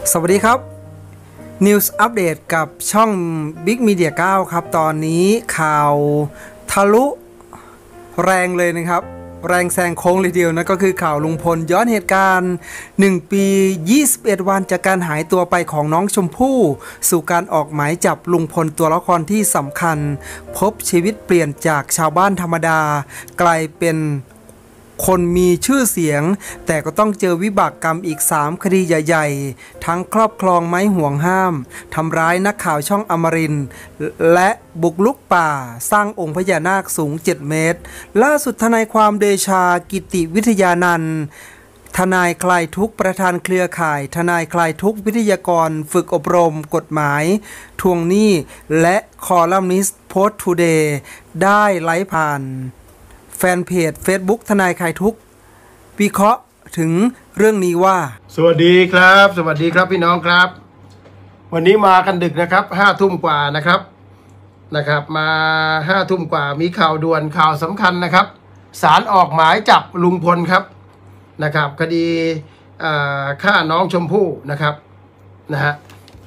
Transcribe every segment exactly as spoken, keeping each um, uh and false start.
สวัสดีครับ News อัปเดตกับช่อง Big Media เก้า ครับตอนนี้ข่าวทะลุแรงเลยนะครับแรงแซงโค้งเลยเดียวนะก็คือข่าวลุงพลย้อนเหตุการณ์หนึ่งปียี่สิบเอ็ดวันจากการหายตัวไปของน้องชมพู่สู่การออกหมายจับลุงพลตัวละครที่สำคัญพบชีวิตเปลี่ยนจากชาวบ้านธรรมดากลายเป็นคนมีชื่อเสียงแต่ก็ต้องเจอวิบากกรรมอีกสามคดีใหญ่ๆทั้งครอบครองไม้ห่วงห้ามทำร้ายนักข่าวช่องอมรินทร์และบุกลุกป่าสร้างองค์พญานาคสูงเจ็ดเมตรล่าสุดทนายความเดชากิติวิทยานันท์ทนายคลายทุกข์ประธานเครือข่ายทนายคลายทุกข์วิทยากรฝึกอบรมกฎหมายทวงหนี้และคอลัมนิสต์โพสต์ทูเดย์ได้ไลฟ์ผ่านแฟนเพจ Facebook ทนายคลายทุกข์วิเคราะห์ถึงเรื่องนี้ว่าสวัสดีครับสวัสดีครับพี่น้องครับวันนี้มากันดึกนะครับห้าทุ่มกว่านะครับนะครับมาห้าทุ่มกว่ามีข่าวด่วนข่าวสำคัญนะครับศาลออกหมายจับลุงพลครับนะครับคดีฆ่าน้องชมพู่นะครับนะฮะ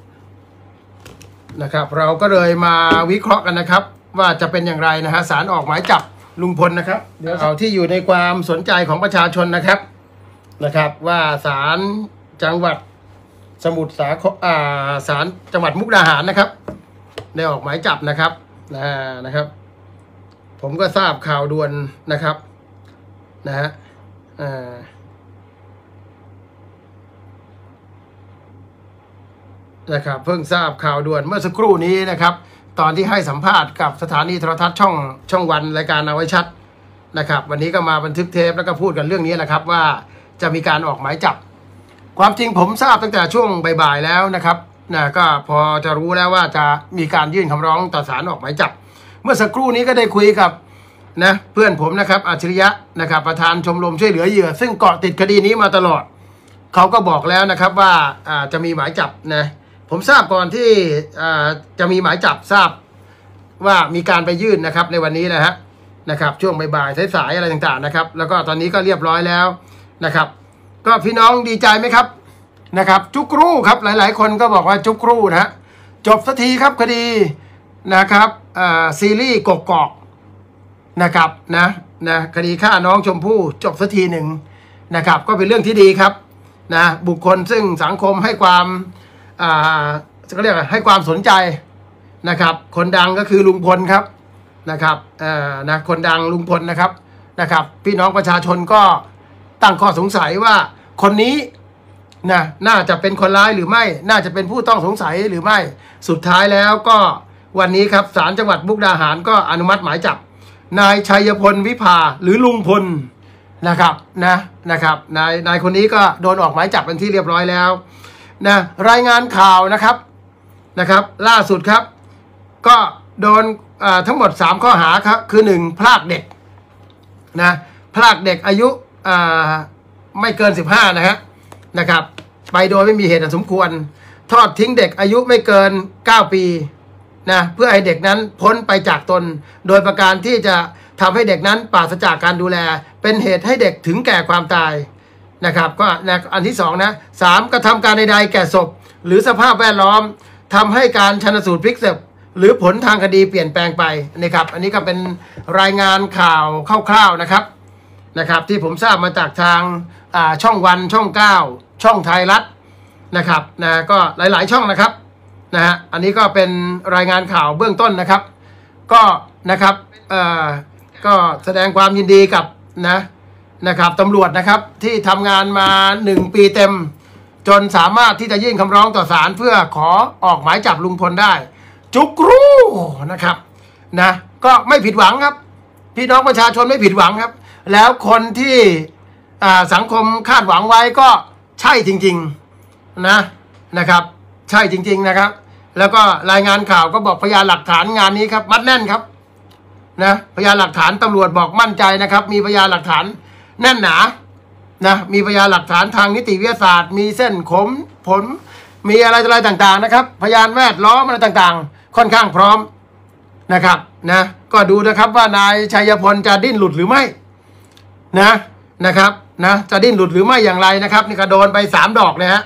นะครับเราก็เลยมาวิเคราะห์กันนะครับว่าจะเป็นอย่างไรนะฮะศาลออกหมายจับลุงพลนะครับเดี๋ยวเอาที่อยู่ในความสนใจของประชาชนนะครับนะครับว่าศาลจังหวัดสมุทรสาครอ่าศาลจังหวัดมุกดาหารนะครับได้ออกหมายจับนะครับนะนะครับผมก็ทราบข่าวด่วนนะครับนะฮะอ่านะครับเพิ่งทราบข่าวด่วนเมื่อสักครู่นี้นะครับตอนที่ให้สัมภาษณ์กับสถานีโทรทัศน์ช่องช่องวันรายการเอาไว้ชัดนะครับวันนี้ก็มาบันทึกเทปแล้วก็พูดกันเรื่องนี้แหละครับว่าจะมีการออกหมายจับความจริงผมทราบตั้งแต่ช่วงบ่ายๆแล้วนะครับนะก็พอจะรู้แล้วว่าจะมีการยื่นคำร้องต่อศาลออกหมายจับเมื่อสักครู่นี้ก็ได้คุยกับนะเพื่อนผมนะครับอัจฉริยะนะครับประธานชมรมช่วยเหลือเหยื่อซึ่งเกาะติดคดีนี้มาตลอดเขาก็บอกแล้วนะครับว่าจะมีหมายจับนะผมทราบก่อนที่จะมีหมายจับทราบว่ามีการไปยื่นนะครับในวันนี้นะฮะนะครับช่วงบ่ายๆสายๆอะไรต่างๆนะครับแล้วก็ตอนนี้ก็เรียบร้อยแล้วนะครับก็พี่น้องดีใจไหมครับนะครับจุกรูครับหลายๆคนก็บอกว่าจุกรูนะฮะจบสักทีครับคดีนะครับซีรีส์กกอกนะครับนะนะคดีฆ่าน้องชมพู่จบสักทีหนึ่งนะครับก็เป็นเรื่องที่ดีครับนะบุคคลซึ่งสังคมให้ความอ่าก็เรียกให้ความสนใจนะครับคนดังก็คือลุงพลครับนะครับเอ่อนะคนดังลุงพลนะครับนะครับพี่น้องประชาชนก็ตั้งข้อสงสัยว่าคนนี้นะน่าจะเป็นคนร้ายหรือไม่น่าจะเป็นผู้ต้องสงสัยหรือไม่สุดท้ายแล้วก็วันนี้ครับศาลจังหวัดมุกดาหารก็อนุมัติหมายจับนายชัยพลวิภาหรือลุงพลนะครับนะนะครับนายนายคนนี้ก็โดนออกหมายจับเป็นที่เรียบร้อยแล้วนะรายงานข่าวนะครับนะครับล่าสุดครับก็โดนทั้งหมดสามข้อหาครับคือหนึ่งพรากเด็กนะพรากเด็กอายุไม่เกินสิบห้านะฮะนะครับไปโดยไม่มีเหตุอันสมควรทอดทิ้งเด็กอายุไม่เกินเก้าปีนะเพื่อให้เด็กนั้นพ้นไปจากตนโดยประการที่จะทำให้เด็กนั้นปราศจากการดูแลเป็นเหตุให้เด็กถึงแก่ความตายนะครับก็นะอันที่สองนะสามกระทำการใดๆแก่ศพหรือสภาพแวดล้อมทำให้การชันสูตรพลิกศพหรือผลทางคดีเปลี่ยนแปลงไปนะครับอันนี้ก็เป็นรายงานข่าวคร่าวๆนะครับนะครับที่ผมทราบมาจากทางช่องวันช่องเก้าช่องไทยรัฐนะครับนะก็หลายๆช่องนะครับนะฮะอันนี้ก็เป็นรายงานข่าวเบื้องต้นนะครับก็นะครับเอ่อก็แสดงความยินดีกับนะนะครับตำรวจนะครับที่ทำงานมาหนึ่งปีเต็มจนสามารถที่จะยื่นคำร้องต่อศาลเพื่อขอออกหมายจับลุงพลได้จุกรูนะครับนะก็ไม่ผิดหวังครับพี่น้องประชาชนไม่ผิดหวังครับแล้วคนที่สังคมคาดหวังไว้ก็ใช่จริงๆนะนะครับใช่จริงๆนะครับแล้วก็รายงานข่าวก็บอกพยานหลักฐานงานนี้ครับมัดแน่นครับนะพยานหลักฐานตำรวจบอกมั่นใจนะครับมีพยานหลักฐานแน่นหนานะมีพยานหลักฐานทางนิติวิทยาศาสตร์มีเส้นขมผลมีอะไรอะไรต่างๆนะครับพยานแวดล้อมอะไรต่างๆค่อนข้างพร้อมนะครับนะก็ดูนะครับว่านายชัยพลจะดิ้นหลุดหรือไม่นะนะครับนะจะดิ้นหลุดหรือไม่อย่างไรนะครับนี่ก็โดนไปสามดอกเลยฮะ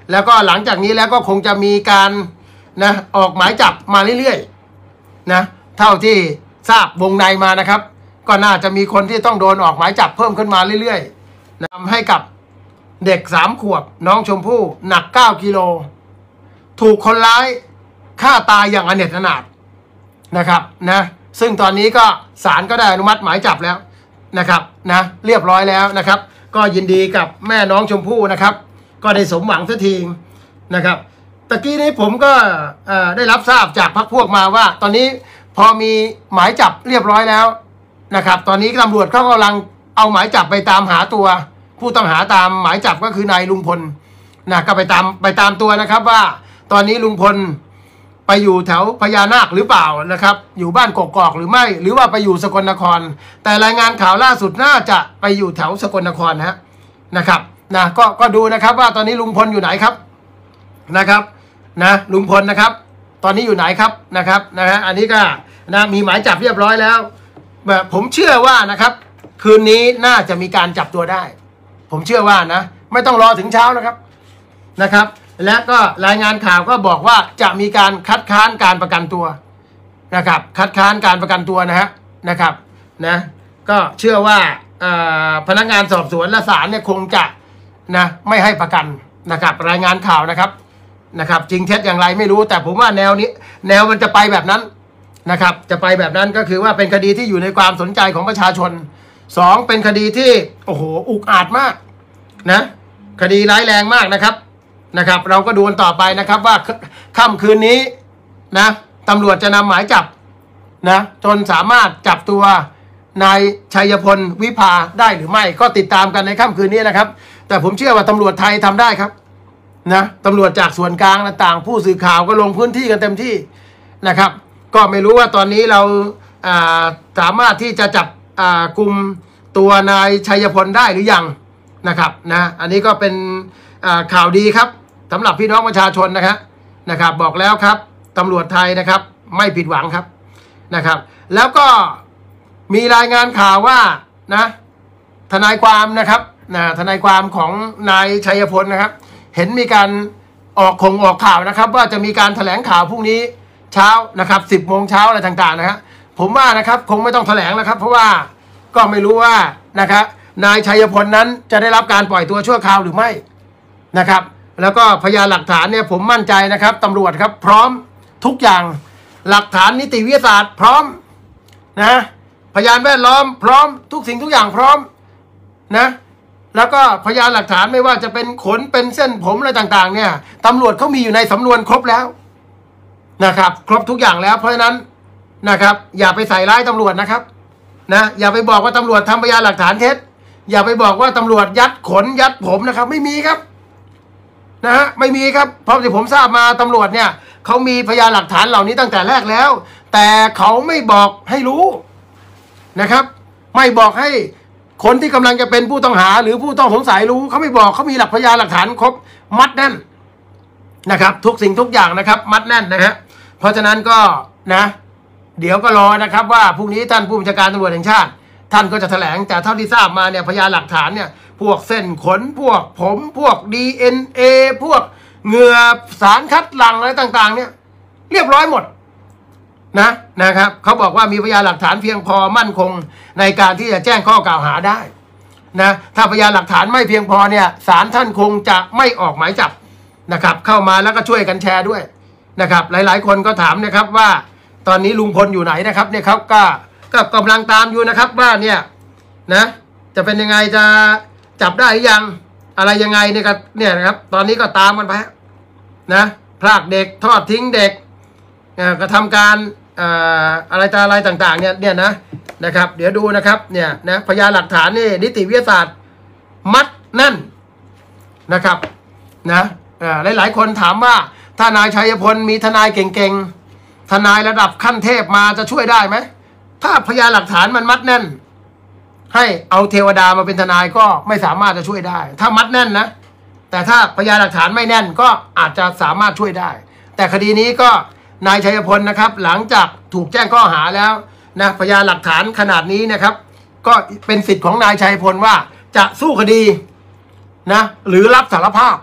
แล้วก็หลังจากนี้แล้วก็คงจะมีการนะออกหมายจับมาเรื่อยๆนะเท่าที่ทราบวงในมานะครับก็น่าจะมีคนที่ต้องโดนออกหมายจับเพิ่มขึ้นมาเรื่อยๆนะทำให้กับเด็กสามขวบน้องชมพู่หนักเก้ากิโลถูกคนร้ายฆ่าตายอย่างอเนจอนาถนะครับนะซึ่งตอนนี้ก็ศาลก็ได้อนุมัติหมายจับแล้วนะครับนะเรียบร้อยแล้วนะครับก็ยินดีกับแม่น้องชมพู่นะครับก็ได้สมหวังสักทีนะครับตะกี้นี้ผมก็ได้รับทราบจากพรรคพวกมาว่าตอนนี้พอมีหมายจับเรียบร้อยแล้วนะครับตอนนี้ตำรวจเขากำลังเอาหมายจับไปตามหาตัวผู้ต้องหาตามหมายจับก็คือนายลุงพลนะก็ไปตามไปตามตัวนะครับว่าตอนนี้ลุงพลไปอยู่แถวพญานาคหรือเปล่านะครับอยู่บ้านกกอกหรือไม่หรือว่าไปอยู่สกลนครแต่รายงานข่าวล่าสุดน่าจะไปอยู่แถวสกลนครนะฮะนะครับนะก็ก็ดูนะครับว่าตอนนี้ลุงพลอยู่ไหนครับนะครับนะลุงพลนะครับตอนนี้อยู่ไหนครับนะครับนะฮะอันนี้ก็นะมีหมายจับเรียบร้อยแล้วแบบผมเชื่อว่านะครับคืนนี้น่าจะมีการจับตัวได้ผมเชื่อว่านะไม่ต้องรอถึงเช้านะครับนะครับและก็รายงานข่าวก็บอกว่าจะมีการคัดค้านการประกันตัวนะครับคัดค้านการประกันตัวนะฮะนะครับนะก็เชื่อว่าพนักงานสอบสวนและศาลเนี่ยคงจะนะไม่ให้ประกันนะครับรายงานข่าวนะครับนะครับจริงเท็จอย่างไรไม่รู้แต่ผมว่าแนวนี้แนวมันจะไปแบบนั้นนะครับจะไปแบบนั้นก็คือว่าเป็นคดีที่อยู่ในความสนใจของประชาชนสองเป็นคดีที่โอ้โหอุกอาจมากนะคดีร้ายแรงมากนะครับนะครับเราก็ดูกันต่อไปนะครับว่าค่ำคืนนี้นะตำรวจจะนำหมายจับนะจนสามารถจับตัวนายชัยพลวิภาได้หรือไม่ก็ติดตามกันในค่ำคืนนี้นะครับแต่ผมเชื่อว่าตำรวจไทยทำได้ครับนะตำรวจจากส่วนกลางต่างๆผู้สื่อข่าวก็ลงพื้นที่กันเต็มที่นะครับก็ไม่รู้ว่าตอนนี้เราสามารถที่จะจับกลุ่มตัวนายชัยพลได้หรือยังนะครับนะอันนี้ก็เป็นข่าวดีครับสำหรับพี่น้องประชาชนนะครับนะครับบอกแล้วครับตำรวจไทยนะครับไม่ผิดหวังครับนะครับแล้วก็มีรายงานข่าวว่านะทนายความนะครับนะทนายความของนายชัยพลนะครับเห็นมีการออกคงออกข่าวนะครับว่าจะมีการแถลงข่าวพรุ่งนี้เช้านะครับสิบโมงเช้าอะไรต่างๆนะครับผมว่านะครับคงไม่ต้องแถลงแล้วครับเพราะว่าก็ไม่รู้ว่านะครับนายชัยพลนั้นจะได้รับการปล่อยตัวชั่วคราวหรือไม่นะครับแล้วก็พยานหลักฐานเนี่ยผมมั่นใจนะครับตำรวจครับพร้อมทุกอย่างหลักฐานนิติวิทยาศาสตร์พร้อมนะพยานแวดล้อมพร้อมทุกสิ่งทุกอย่างพร้อมนะแล้วก็พยานหลักฐานไม่ว่าจะเป็นขนเป็นเส้นผมอะไรต่างๆเนี่ยตำรวจเขามีอยู่ในสำนวนครบแล้วนะครับครบทุกอย่างแล้วเพราะฉะนั้นนะครับอย่าไปใส่ร้ายตำรวจนะครับนะอย่าไปบอกว่าตำรวจทำพยานหลักฐานเท็จอย่าไปบอกว่าตำรวจยัดขนยัดผมนะครับไม่มีครับนะฮะไม่มีครับเพราะที่ผมทราบมาตำรวจเนี่ยเขามีพยานหลักฐานเหล่านี้ตั้งแต่แรกแล้วแต่เขาไม่บอกให้รู้นะครับไม่บอกให้คนที่กำลังจะเป็นผู้ต้องหาหรือผู้ต้องสงสัยรู้เขาไม่บอกเขามีหลักพยานหลักฐานครบมัดแน่นนะครับทุกสิ่งทุกอย่างนะครับมัดแน่นนะฮะเพราะฉะนั้นก็นะเดี๋ยวก็รอนะครับว่าพรุ่งนี้ท่านผู้บัญชาการตำรวจแห่งชาติท่านก็จะแถลงแต่เท่าที่ทราบมาเนี่ยพยานหลักฐานเนี่ยพวกเส้นขนพวกผมพวก ดี เอ็น เอ พวกเหงื่อสารคัดหลั่งอะไรต่างๆเนี่ยเรียบร้อยหมดนะนะครับเขาบอกว่ามีพยานหลักฐานเพียงพอมั่นคงในการที่จะแจ้งข้อกล่าวหาได้นะถ้าพยานหลักฐานไม่เพียงพอเนี่ยศาลท่านคงจะไม่ออกหมายจับนะครับเข้ามาแล้วก็ช่วยกันแชร์ด้วยนะครับหลายๆคนก็ถามนะครับว่าตอนนี้ลุงพลอยู่ไหนนะครับเนี่ยเขาก็ก็กำลังตามอยู่นะครับว่าเนี่ยนะจะเป็นยังไงจะจับได้หรือยังอะไรยังไงเนี่ยก็เนี่ยนะครับตอนนี้ก็ตามกันไปนะพรากเด็กทอดทิ้งเด็กกระทำการอะไรต่ออะไรต่างๆเนี่ยเนี่ยนะนะครับเดี๋ยวดูนะครับเนี่ยนะพยานหลักฐานนี่นิติวิทยาศาสตร์มัดนั่นนะครับนะหลายๆคนถามว่าถ้านายชัยพลมีทนายเก่งๆทนายระดับขั้นเทพมาจะช่วยได้ไหมถ้าพยานหลักฐานมันมัดแน่นให้เอาเทวดามาเป็นทนายก็ไม่สามารถจะช่วยได้ถ้ามัดแน่นนะแต่ถ้าพยานหลักฐานไม่แน่นก็อาจจะสามารถช่วยได้แต่คดีนี้ก็นายชัยพลนะครับหลังจากถูกแจ้งข้อหาแล้วนะพยานหลักฐานขนาดนี้นะครับก็เป็นสิทธิ์ของนายชัยพลว่าจะสู้คดีนะหรือรับสารภาพ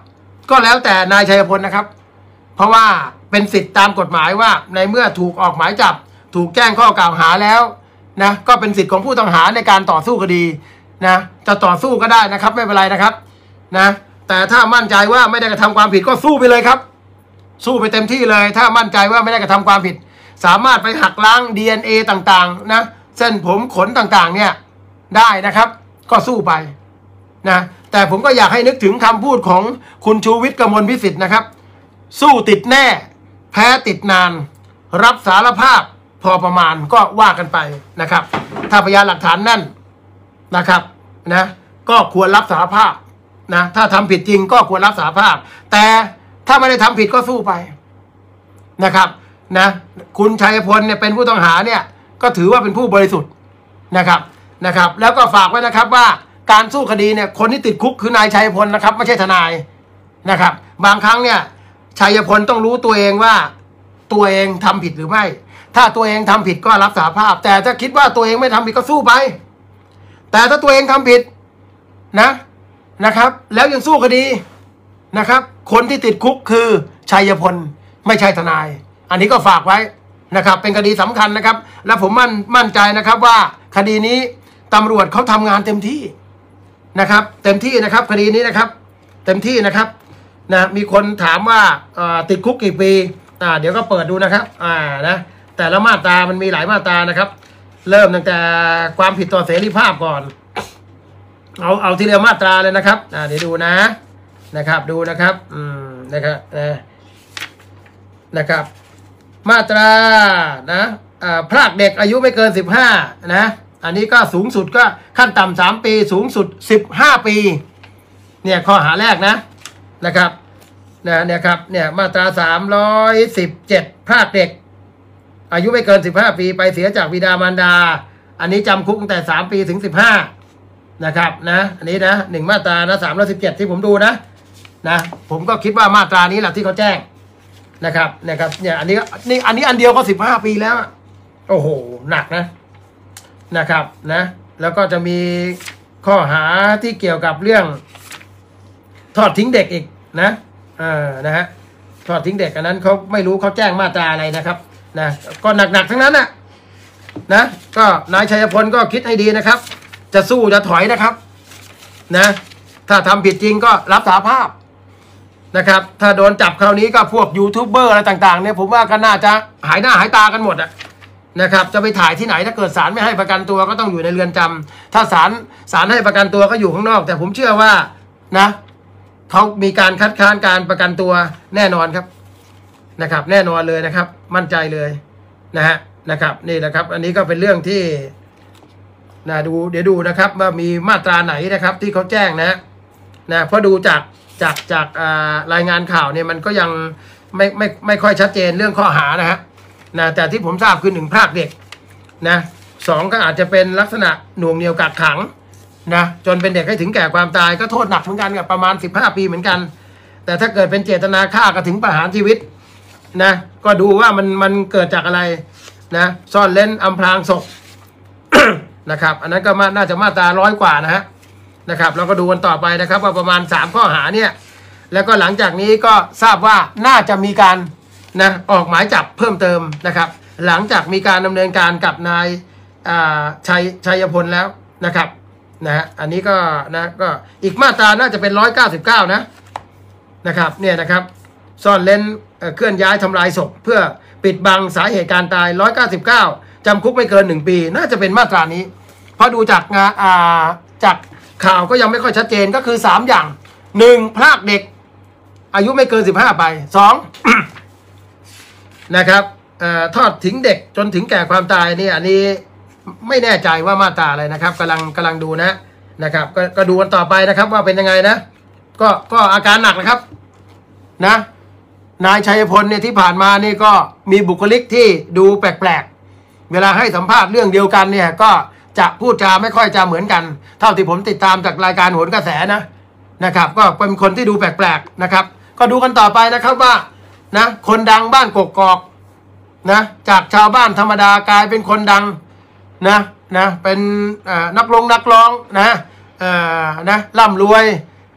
ก็แล้วแต่นายชัยพลนะครับ เพราะว่าเป็นสิทธิตามกฎหมายว่าในเมื่อถูกออกหมายจับถูกแจ้งข้อกล่าวหาแล้วนะก็เป็นสิทธิของผู้ต้องหาในการต่อสู้คดีนะจะต่อสู้ก็ได้นะครับไม่เป็นไรนะครับนะแต่ถ้ามั่นใจว่าไม่ได้กระทำความผิดก็สู้ไปเลยครับสู้ไปเต็มที่เลยถ้ามั่นใจว่าไม่ได้กระทำความผิดสามารถไปหักล้าง ดี เอ็น เอ ต่างๆนะเส้นผมขนต่างๆเนี่ยได้นะครับก็สู้ไปนะแต่ผมก็อยากให้นึกถึงคำพูดของคุณชูวิทย์กมลวิสิทธิ์นะครับสู้ติดแน่แพ้ติดนานรับสารภาพพอประมาณก็ว่ากันไปนะครับถ้าพยานหลักฐานแน่นนะครับนะก็ควรรับสารภาพนะถ้าทำผิดจริงก็ควรรับสารภาพแต่ถ้าไม่ได้ทำผิดก็สู้ไปนะครับนะคุณชัยพลเนี่ยเป็นผู้ต้องหาเนี่ยก็ถือว่าเป็นผู้บริสุทธิ์นะครับนะครับแล้วก็ฝากไว้นะครับว่าการสู้คดีเนี่ยคนที่ติดคุกคือนายชัยพลนะครับไม่ใช่ทนายนะครับบางครั้งเนี่ยชัยพลต้องรู้ตัวเองว่าตัวเองทำผิดหรือไม่ถ้าตัวเองทำผิดก็รับสารภาพแต่ถ้าคิดว่าตัวเองไม่ทำผิดก็สู้ไปแต่ถ้าตัวเองทำผิดนะนะครับแล้วยังสู้คดีนะครับคนที่ติดคุกคือชัยพลไม่ใช่ทนายอันนี้ก็ฝากไว้นะครับเป็นคดีสำคัญนะครับและผมมั่นมั่นใจนะครับว่าคดีนี้ตำรวจเขาทำงานเต็มที่นะครับเต็มที่นะครับคดีนี้นะครับเต็มที่นะครับนะมีคนถามว่าติดคุกกี่ปีอ่าเดี๋ยวก็เปิดดูนะครับอ่านะแต่ละมาตรามันมีหลายมาตรานะครับเริ่มตั้งแต่ความผิดต่อเสรีภาพก่อนเอาเอาทีละมาตราเลยนะครับอ่าเดี๋ยวดูนะนะครับดูนะครับอืมนะครับนะนะครับมาตรานะอ่าพรากเด็กอายุไม่เกินสิบห้านะอันนี้ก็สูงสุดก็ขั้นต่ำสามปีสูงสุดสิบห้าปีเนี่ยข้อหาแรกนะนะครับนะเนี่ยครับเนี่ยมาตราสามร้อยสิบเจ็ดพรากเด็กอายุไม่เกินสิบห้าปีไปเสียจากบิดามารดาอันนี้จำคุกตั้งแต่สามปีถึงสิบห้านะครับนะอันนี้นะหนึ่งมาตรานะสามร้อยสิบเจ็ดที่ผมดูนะนะผมก็คิดว่ามาตรานี้แหละที่เขาแจ้งนะครับนะครับเนี่ยอันนี้นี่อันนี้อันเดียวก็สิบห้าปีแล้วโอ้โหหนักนะนะครับนะแล้วก็จะมีข้อหาที่เกี่ยวกับเรื่องทอดทิ้งเด็กอีกนะเออนะฮะทอดทิ้งเด็กอันนั้นเขาไม่รู้เขาแจ้งมาตราอะไรนะครับนะก็หนักๆทั้งนั้นนะนะก็นายชัยพลก็คิดให้ดีนะครับจะสู้จะถอยนะครับนะถ้าทำผิดจริงก็รับสารภาพนะครับถ้าโดนจับคราวนี้ก็พวกยูทูบเบอร์อะไรต่างๆเนี่ยผมว่าก็น่าจะหายหน้าหายตากันหมดอะนะครับจะไปถ่ายที่ไหนถ้าเกิดศาลไม่ให้ประกันตัวก็ต้องอยู่ในเรือนจำถ้าศาลศาลให้ประกันตัวก็อยู่ข้างนอกแต่ผมเชื่อว่านะเขามีการคัดค้านการประกันตัวแน่นอนครับนะครับแน่นอนเลยนะครับมั่นใจเลยนะฮะนะครับนี่แหละครับอันนี้ก็เป็นเรื่องที่นะดูเดี๋ยวดูนะครับว่ามีมาตราไหนนะครับที่เขาแจ้งนะนะเพราะดูจากจากจากรายงานข่าวเนี่ยมันก็ยังไม่ไม่ไม่ค่อยชัดเจนเรื่องข้อหานะฮะนะแต่ที่ผมทราบคือหนึ่งพรากเด็กนะสองก็อาจจะเป็นลักษณะหน่วงเหนี่ยวกักขังนะจนเป็นเด็กให้ถึงแก่ความตายก็โทษหนักเหมือนกันกับประมาณสิบห้าปีเหมือนกันแต่ถ้าเกิดเป็นเจตนาฆ่าก็ถึงประหารชีวิตนะก็ดูว่ามันมันเกิดจากอะไรนะซ่อนเร้นอำพรางศพ นะครับอันนั้นก็น่าจะมาตราร้อยกว่านะฮะนะครับเราก็ดูกันต่อไปนะครับว่าประมาณสามข้อหาเนี่ยแล้วก็หลังจากนี้ก็ทราบว่าน่าจะมีการนะออกหมายจับเพิ่มเติมนะครับหลังจากมีการดำเนินการกับนายชัยชัยพลแล้วนะครับนะฮะอันนี้ก็นะก็อีกมาตราน่าจะเป็นร้อยเก้าสิบเก้านะนะครับเนี่ยนะครับซ่อนเร้นเคลื่อนย้ายทำลายศพเพื่อปิดบังสาเหตุการตายร้อยเก้าสิบเก้าจำคุกไม่เกินหนึ่งปีน่าจะเป็นมาตรานี้เพราะดูจากงานอ่าจากข่าวก็ยังไม่ค่อยชัดเจนก็คือสามอย่างหนึ่งพรากเด็กอายุไม่เกินสิบห้าไปสอง นะครับทอดทิ้งเด็กจนถึงแก่ความตายนี่อันนี้ไม่แน่ใจว่ามาตราอะไรนะครับกำลังกำลังดูนะนะครับก็ก็ดูกันต่อไปนะครับว่าเป็นยังไงนะก็ก็อาการหนักนะครับนะนายชัยพลเนี่ยที่ผ่านมานี่ก็มีบุคลิกที่ดูแปลกๆเวลาให้สัมภาษณ์เรื่องเดียวกันเนี่ยก็จะพูดจาไม่ค่อยจะเหมือนกันเท่าที่ผมติดตามจากรายการโหนกระแสนะนะครับก็เป็นคนที่ดูแปลกๆนะครับก็ดูกันต่อไปนะครับว่านะคนดังบ้านกกอกนะจากชาวบ้านธรรมดากลายเป็นคนดังนะนะเป็นนักร้องนักร้องนะนะร่ำรวย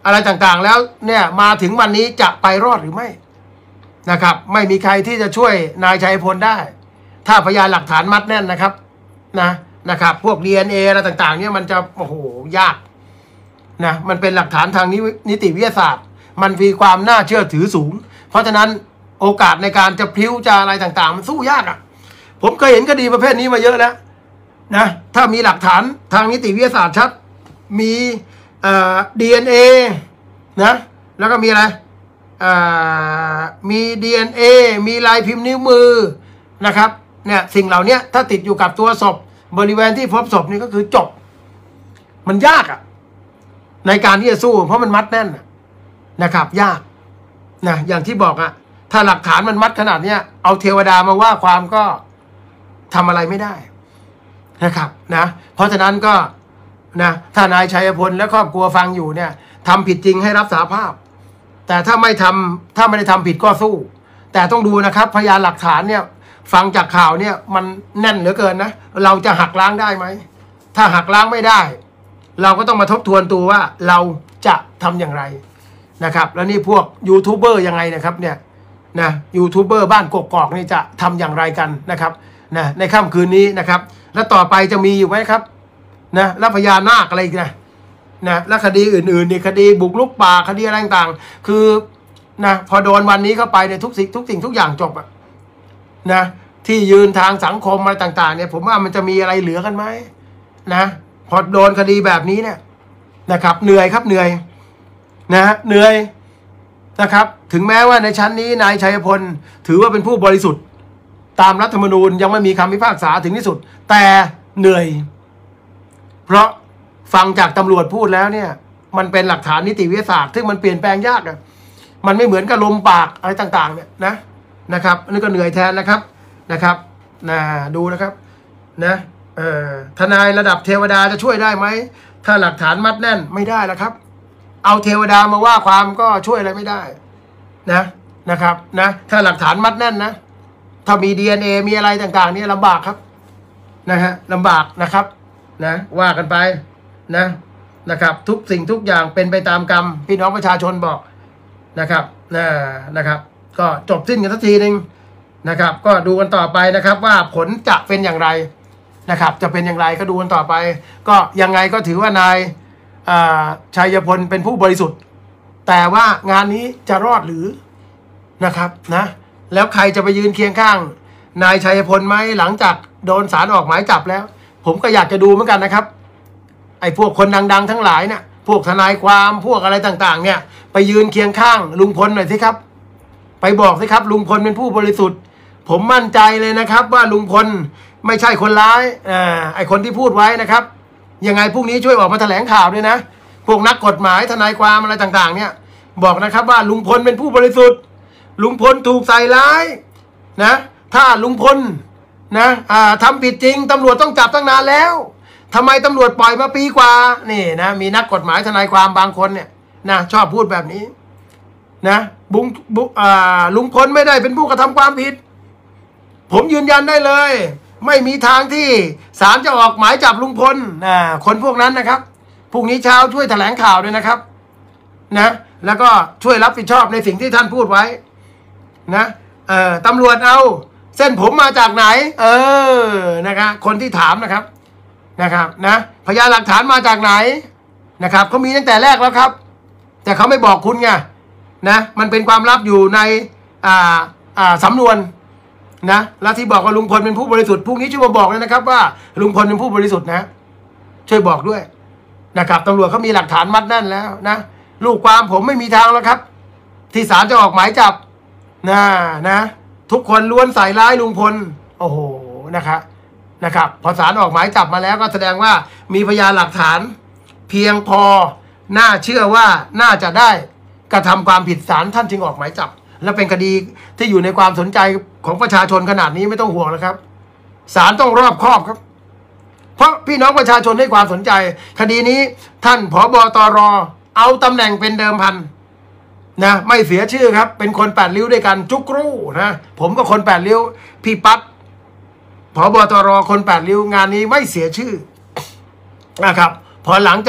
อะไรต่างๆแล้วเนี่ยมาถึงวันนี้จะไปรอดหรือไม่นะครับไม่มีใครที่จะช่วยนายชัยพลได้ถ้าพยานหลักฐานมัดแน่นนะครับนะนะครับพวก ดี เอ็น เอ อะไรต่างๆเนี่ยมันจะโอ้โหยากนะมันเป็นหลักฐานทางนิติวิทยาศาสตร์มันมีความน่าเชื่อถือสูงเพราะฉะนั้นโอกาสในการจะพลิ้วจะอะไรต่างๆมันสู้ยากอ่ะผมเคยเห็นคดีประเภทนี้มาเยอะแล้วนะถ้ามีหลักฐานทางนิติวิทยาศาสตร์ชัดมีเอ่อ ดี เอ็น เอ นะแล้วก็มีอะไรอ่ามี ดี เอ็น เอ มีลายพิมพ์นิ้วมือนะครับเนี่ยสิ่งเหล่านี้ถ้าติดอยู่กับตัวศพบริเวณที่พบศพนี่ก็คือจบมันยากอ่ะในการที่จะสู้เพราะมันมัดแน่นนะครับยากนะอย่างที่บอกอ่ะถ้าหลักฐานมันมัดขนาดเนี้ยเอาเทวดามาว่าความก็ทำอะไรไม่ได้นะครับนะเพราะฉะนั้นก็นะถ้านายชัยพลและครอบครัวฟังอยู่เนี่ยทำผิดจริงให้รับสารภาพแต่ถ้าไม่ทำถ้าไม่ได้ทำผิดก็สู้แต่ต้องดูนะครับพยานหลักฐานเนี่ยฟังจากข่าวเนี่ยมันแน่นเหลือเกินนะเราจะหักล้างได้ไหมถ้าหักล้างไม่ได้เราก็ต้องมาทบทวนตัวว่าเราจะทำอย่างไรนะครับแล้วนี่พวกยูทูบเบอร์ยังไงนะครับเนี่ยนะยูทูบเบอร์บ้านกกอกนี่จะทำอย่างไรกันนะครับนะในค่ำคืนนี้นะครับแล้วต่อไปจะมีอยู่ไหมครับนะแล้วพญานาคอะไรอีกนะนะแล้วคดีอื่นๆนี่คดีบุกรุกป่าคดีอะไรต่างๆคือนะพอโดนวันนี้เข้าไปเนี่ยทุกสิ่งทุกสิ่งทุกอย่างจบอะนะที่ยืนทางสังคมอะไรต่างๆเนี่ยผมว่ามันจะมีอะไรเหลือกันไหมนะพอโดนคดีแบบนี้เนี่ยนะครับเหนื่อยครับเหนื่อยนะเหนื่อยนะครับถึงแม้ว่าในชั้นนี้นายชัยพลถือว่าเป็นผู้บริสุทธิ์ตามรัฐธรรมนูญยังไม่มีคำพิพากษาถึงที่สุดแต่เหนื่อยเพราะฟังจากตำรวจพูดแล้วเนี่ยมันเป็นหลักฐานนิติวิทยาศาสตร์ซึ่งมันเปลี่ยนแปลงยากอะมันไม่เหมือนกับลมปากอะไรต่างๆเนี่ยนะนะครับอันนี้ก็เหนื่อยแทนนะครับนะครับนะดูนะครับนะเอ่อทนายระดับเทวดาจะช่วยได้ไหมถ้าหลักฐานมัดแน่นไม่ได้แล้วครับเอาเทวดามาว่าความก็ช่วยอะไรไม่ได้นะนะครับนะถ้าหลักฐานมัดแน่นนะถ้ามี ดี เอ็น เอ มีอะไรต่างๆเนี่ยลำบากครับนะฮะลำบากนะครับนะว่ากันไปนะนะครับทุกสิ่งทุกอย่างเป็นไปตามกรรมพี่น้องประชาชนบอกนะครับนะนะครับก็จบสิ้นกันสักทีหนึ่งนะครับก็ดูกันต่อไปนะครับว่าผลจะเป็นอย่างไรนะครับจะเป็นอย่างไรก็ดูกันต่อไปก็ยังไงก็ถือว่านายชัยพลเป็นผู้บริสุทธิ์แต่ว่างานนี้จะรอดหรือนะครับนะแล้วใครจะไปยืนเคียงข้างนายชัยพลไหมหลังจากโดนศาลออกหมายจับแล้วผมก็อยากจะดูเหมือนกันนะครับไอ้พวกคนดังๆทั้งหลายเนี่ยพวกทนายความพวกอะไรต่างๆเนี่ยไปยืนเคียงข้างลุงพลหน่อยสิครับไปบอกสิครับลุงพลเป็นผู้บริสุทธิ์ผมมั่นใจเลยนะครับว่าลุงพลไม่ใช่คนร้ายอ่าไอ้คนที่พูดไว้นะครับยังไงพรุ่งนี้ช่วยออกมาแถลงข่าวด้วยนะพวกนักกฎหมายทนายความอะไรต่างๆเนี่ยบอกนะครับว่าลุงพลเป็นผู้บริสุทธิ์ลุงพลถูกใส่ร้ายนะถ้าลุงพลนะอ่าทำผิดจริงตำรวจต้องจับตั้งนานแล้วทำไมตำรวจปล่อยมาปีกว่านี่นะมีนักกฎหมายทนายความบางคนเนี่ยนะชอบพูดแบบนี้นะบุงบุอ่าลุงพลไม่ได้เป็นผู้กระทำความผิดผมยืนยันได้เลยไม่มีทางที่ศาลจะออกหมายจับลุงพลอ่าคนพวกนั้นนะครับพรุ่งนี้เช้าช่วยแถลงข่าวด้วยนะครับนะแล้วก็ช่วยรับผิดชอบในสิ่งที่ท่านพูดไว้นะเอ่อตำรวจเอาเส้นผมมาจากไหนเออนะครับคนที่ถามนะครับนะครับนะพยานหลักฐานมาจากไหนนะครับเขามีตั้งแต่แรกแล้วครับแต่เขาไม่บอกคุณไงนะมันเป็นความลับอยู่ในอ่าอ่าสำนวนนะแล้วที่บอกว่าลุงพลเป็นผู้บริสุทธิ์พรุ่งนี้ช่วยมาบอกเลยนะครับว่าลุงพลเป็นผู้บริสุทธิ์นะช่วยบอกด้วยนะครับตำรวจเขามีหลักฐานมัดแน่นแล้วนะลูกความผมไม่มีทางแล้วครับที่ศาลจะออกหมายจับนะนะทุกคนล้วนใส่ร้ายลุงพลโอ้โหนะครับนะครับพอศาลออกหมายจับมาแล้วก็แสดงว่ามีพยานหลักฐานเพียงพอน่าเชื่อว่าน่าจะได้กระทำความผิดศาลท่านจึงออกหมายจับและเป็นคดีที่อยู่ในความสนใจของประชาชนขนาดนี้ไม่ต้องห่วงนะครับศาลต้องรอบคอบครับเพราะพี่น้องประชาชนให้ความสนใจคดีนี้ท่านผบตรเอาตำแหน่งเป็นเดิมพันนะไม่เสียชื่อครับเป็นคนแปดริ้วด้วยกันจุกรูนะผมก็คนแปดริ้วพี่ปั๊ดผบตรคนแปดริ้วงานนี้ไม่เสียชื่อนะครับพอหลังจาก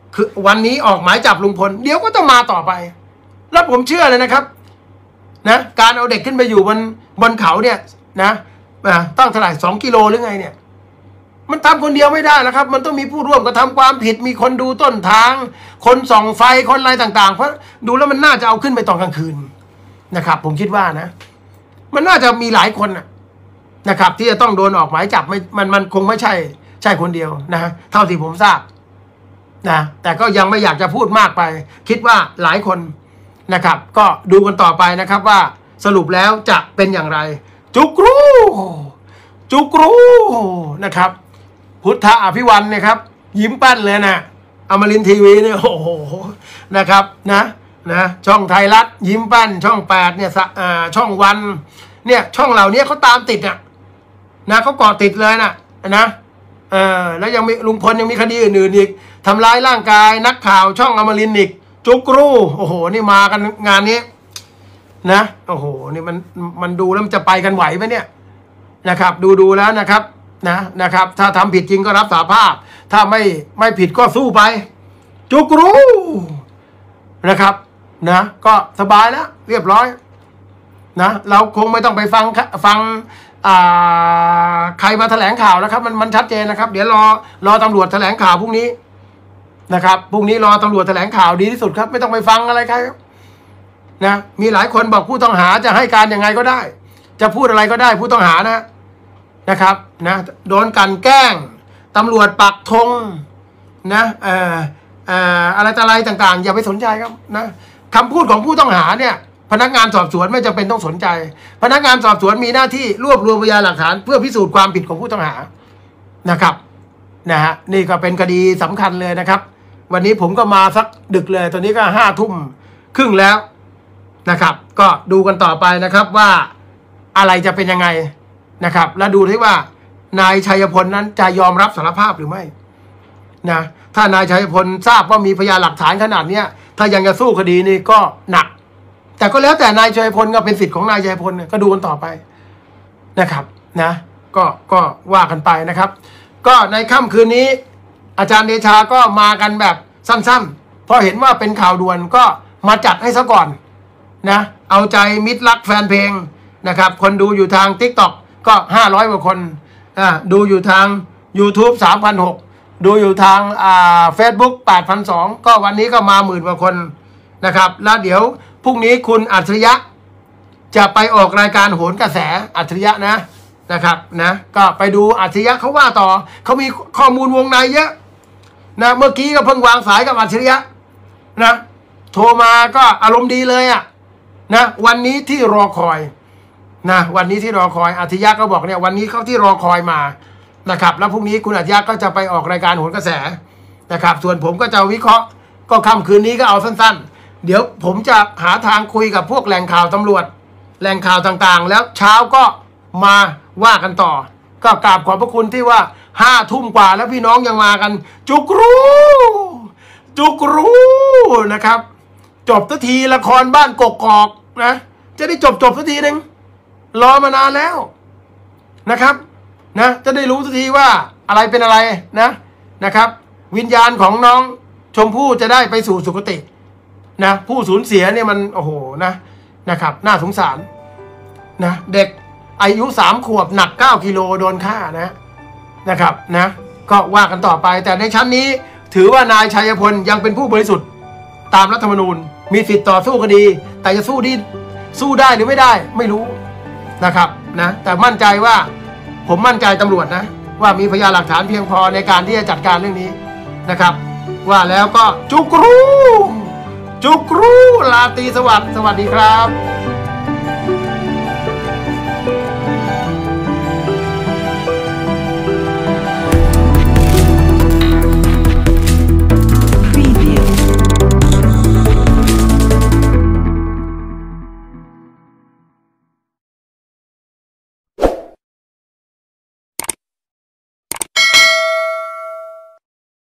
คือวันนี้ออกหมายจับลุงพลเดี๋ยวก็ต้องมาต่อไปแล้วผมเชื่อเลยนะครับนะการเอาเด็กขึ้นไปอยู่บนบนเขาเนี่ยนะตั้งเท่าไหร่สองกิโลหรือไงเนี่ยมันทำคนเดียวไม่ได้นะครับมันต้องมีผู้ร่วมกระทำความผิดมีคนดูต้นทางคนส่องไฟคนอะไรต่างๆเพราะดูแล้วมันน่าจะเอาขึ้นไปตอนกลางคืนนะครับผมคิดว่านะมันน่าจะมีหลายคนนะครับที่จะต้องโดนออกหมายจับไม่มันมันคงไม่ใช่ใช่คนเดียวนะเท่าที่ผมทราบนะแต่ก็ยังไม่อยากจะพูดมากไปคิดว่าหลายคนนะครับก็ดูกันต่อไปนะครับว่าสรุปแล้วจะเป็นอย่างไรจุกรูจุกรูนะครับพุทธอภิวันเนี่ยครับยิ้มแป้นเลยนะอมรินทร์ทีวีเนี่ยโอ้โหนะครับนะนะช่องไทยรัฐยิ้มแป้นช่องแปดเนี่ยอ่าช่องวันเนี่ยช่องเหล่านี้เขาตามติดอ่ะนะเขาเกาะติดเลยนะนะเออแล้วยังมีลุงพลยังมีคดีอื่นๆอีกทำร้ายร่างกายนักข่าวช่องอมรินทร์อีกจุกรูโอ้โหนี่มากันงานนี้นะโอ้โหนี่มันมันดูแล้วมันจะไปกันไหวไหมเนี่ยนะครับดูดูแล้วนะครับนะนะครับถ้าทำผิดจริงก็รับสาภาพถ้าไม่ไม่ผิดก็สู้ไปจุกรูนะครับนะก็สบายแล้วเรียบร้อยนะเราคงไม่ต้องไปฟังฟังใครมาแถลงข่าวนะครับมันมันชัดเจนนะครับเดี๋ยวรอรอตำรวจแถลงข่าวพรุ่งนี้นะครับพรุ่งนี้รอตำรวจแถลงข่าวดีที่สุดครับไม่ต้องไปฟังอะไรใครนะมีหลายคนบอกผู้ต้องหาจะให้การยังไงก็ได้จะพูดอะไรก็ได้ผู้ต้องหานะนะครับนะโดนกันแกล้งตำรวจปักธงนะเอ่อเอ่ออะไรต่ออะไรต่างๆอย่าไปสนใจครับนะคำพูดของผู้ต้องหาเนี่ยพนักงานสอบสวนไม่จำเป็นต้องสนใจพนักงานสอบสวนมีหน้าที่รวบรวมพยานหลักฐานเพื่อพิสูจน์ความผิดของผู้ต้องหานะครับนะฮะนี่ก็เป็นคดีสำคัญเลยนะครับวันนี้ผมก็มาสักดึกเลยตอนนี้ก็ห้าทุ่มครึ่งแล้วนะครับก็ดูกันต่อไปนะครับว่าอะไรจะเป็นยังไงนะครับและดูที่ว่านายชัยพลนั้นจะยอมรับสารภาพหรือไม่นะถ้านายชัยพลทราบว่ามีพยานหลักฐานขนาดนี้ถ้ายังจะสู้คดีนี้ก็หนักแต่ก็แล้วแต่นายชัยพลก็เป็นสิทธิ์ของนายชัยพลก็ดูกันต่อไปนะครับนะก็ก็ว่ากันไปนะครับก็ในค่ำคืนนี้อาจารย์เดชาก็มากันแบบสั้นๆเพราะเห็นว่าเป็นข่าวด่วนก็มาจัดให้ซะก่อนนะเอาใจมิตรรักแฟนเพลงนะครับคนดูอยู่ทาง ติ๊กต็อก ก็ห้าร้อยกว่าคนอ่าดูอยู่ทาง ยูทูบ สามพันหกร้อย ดูอยู่ทางอ่า เฟซบุ๊ก แปดพันสองร้อย ก็วันนี้ก็มาหมื่นกว่าคนนะครับแล้วเดี๋ยวพรุ่งนี้คุณอัจฉริยะจะไปออกรายการโหนกระแสอัจฉริยะนะนะครับนะก็ไปดูอัจฉริยะเขาว่าต่อเขามีข้อมูลวงในเยอะนะเมื่อกี้ก็เพิ่งวางสายกับอัจฉริยะนะโทรมาก็อารมณ์ดีเลยอ่ะนะวันนี้ที่รอคอยนะวันนี้ที่รอคอยอัจฉริยะก็บอกเนี่ยวันนี้เขาที่รอคอยมานะครับแล้วพรุ่งนี้คุณอัจฉริยะก็จะไปออกรายการโหนกระแสนะครับส่วนผมก็จะวิเคราะห์ก็ค่ำคืนนี้ก็เอาสั้นๆเดี๋ยวผมจะหาทางคุยกับพวกแหล่งข่าวตำรวจแหล่งข่าวต่างๆแล้วเช้าก็มาว่ากันต่อก็กราบขอบพระคุณที่ว่าห้าทุ่มกว่าแล้วพี่น้องยังมากันจุกรูจุกรูนะครับจบสักทีละครบ้านกกอกนะจะได้จบจบสักทีนึงรอมานานแล้วนะครับนะจะได้รู้สักทีว่าอะไรเป็นอะไรนะนะครับวิญญาณของน้องชมพู่จะได้ไปสู่สุคตินะผู้สูญเสียเนี่ยมันโอ้โหนะนะครับน่าสงสารนะเด็กอายุสามขวบหนักเก้ากิโลโดนฆ่านะนะครับนะก็ว่ากันต่อไปแต่ในชั้นนี้ถือว่านายชัยพลยังเป็นผู้บริสุทธิ์ตามรัฐธรรมนูญมีสิทธิ์ต่อสู้คดีแต่จะสู้ดีสู้ได้หรือไม่ได้ไม่รู้นะครับนะแต่มั่นใจว่าผมมั่นใจตำรวจนะว่ามีพยานหลักฐานเพียงพอในการที่จะจัดการเรื่องนี้นะครับว่าแล้วก็จุกรูจุกรูลาตรีสวัสดิ์สวัสดีครับ